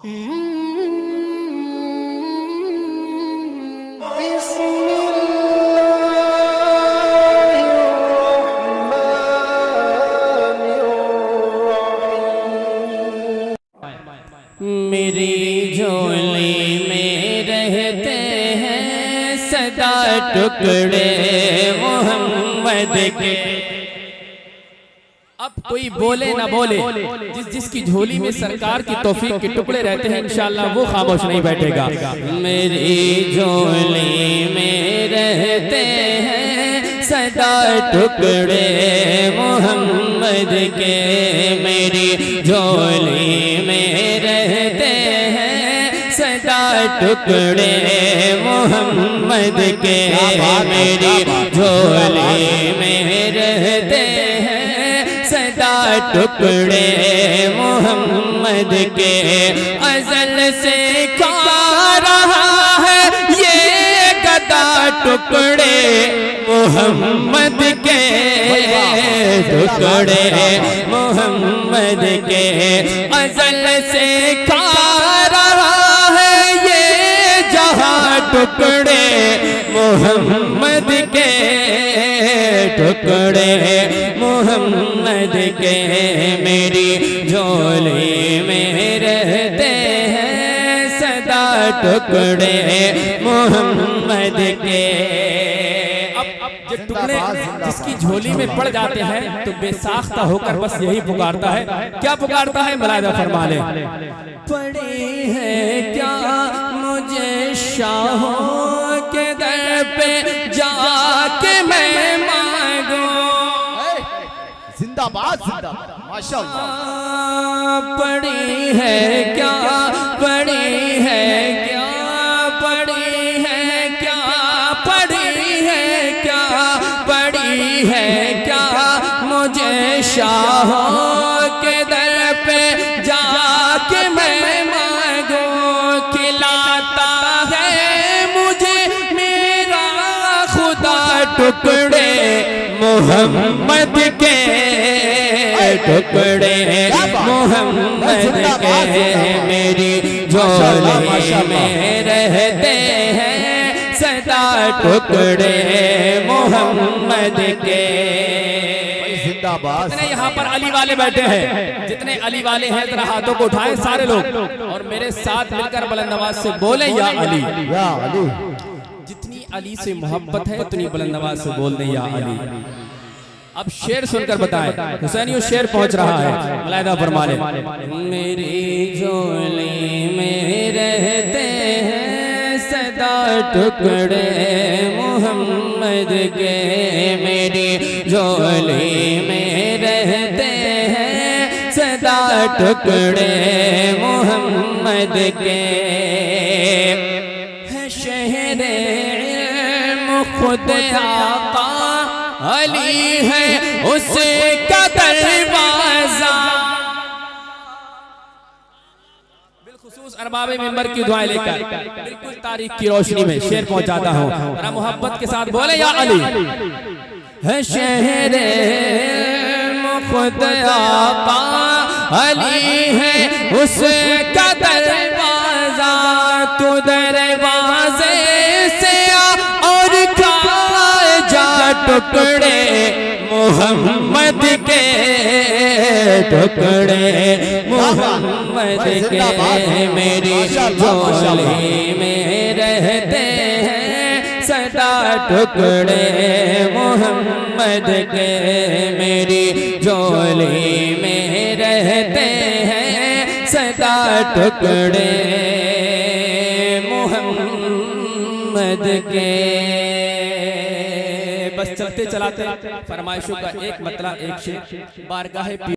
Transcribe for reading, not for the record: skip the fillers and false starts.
मेरी झोली में रहते हैं सदा टुकड़े मोहम्मद के। अब कोई बोले ना बोले, जिसकी झोली में सरकार की तौफीक के टुकड़े रहते हैं इंशाअल्लाह वो खामोश नहीं बैठेगा। मेरी झोली में रहते हैं सदा टुकड़े मोहम्मद के। मेरी झोली में रहते हैं सदा टुकड़े मोहम्मद के। मेरी झोली में रहते हैं सदा टुकड़े मोहम्मद के। अज़ल से खा रहा है ये गदा टुकड़े मोहम्मद के, टुकड़े मोहम्मद के। अज़ल से खा रहा है ये जहां टुकड़े मोहम्मद के, टुकड़े मोहम्मद के। मेरी झोली में रहते हैं सदा टुकड़े मोहम्मद के। अब टुकड़े जिसकी झोली में पड़ जाते हैं तो बेसाख्ता होकर बस यही पुकारता है। क्या पुकारता है? मलाइका फरमा ले, पड़े हैं क्या मुझे शाहों के दर पे जाके मैं मांगू। जिंदाबाद जिंदाबाद माशाअल्लाह। पड़ी है क्या, पड़ी है क्या, पड़ी है क्या, पड़ी है क्या, पड़ी है क्या मुझे शाहों के दर पे जाके मैं मांगू। खिलाता है मुझे मेरा खुदा टुकड़े मोहम्मद के, टुकड़े मोहम्मद के। मेरी झोली में रहते हैं सदा टुकड़े मोहम्मद के। जिंदाबाद। जितने यहाँ पर अली वाले बैठे हैं, जितने अली वाले हैं जरा हाथों को उठाएं सारे लोग और मेरे साथ मिलकर बुलंद आवाज से बोले या अली, या अली। जितनी अली से मोहब्बत है उतनी बुलंद आवाज से बोल दें या अली। अब शेर सुनकर बताएं, हुसैनियों शेर पहुंच रहा है। मलाइका फरमा ले, मेरी झोली में रहते हैं सदा टुकड़े मोहम्मद के। मेरी झोली में रहते हैं सदा टुकड़े मोहम्मद के। शहरे इल्म खुद आका अली है उसका दरवाजा। बिलखुसूस अरबाबे मिंबर की दुआएं लेकर बिल्कुल तारीख की रोशनी में शेर पहुंचाता हूँ। जरा मोहब्बत के साथ बोले या अली। है शहरे खुद आका अली है उसका दरवाजा। तू दरवाजे से आ और टुकड़े मोहम्मद के, टुकड़े मोहम्मद के। मेरी झोली में रहते हैं सदा टुकड़े मोहम्मद के। मेरी झोली में रहते हैं सदा टुकड़े मोहम्मद के। बस चलते चलाते फरमाइशों का एक मतलब एक शेर बारगाह